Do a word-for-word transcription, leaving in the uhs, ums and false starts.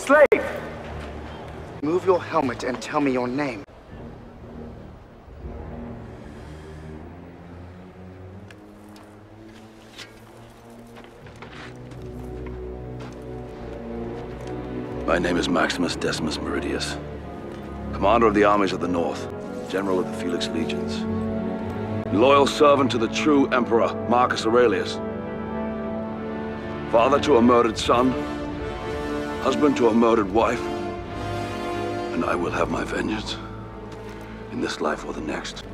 slave! Move your helmet and tell me your name. My name is Maximus Decimus Meridius, commander of the armies of the North, general of the Felix Legions, loyal servant to the true Emperor Marcus Aurelius, father to a murdered son, husband to a murdered wife, and I will have my vengeance in this life or the next.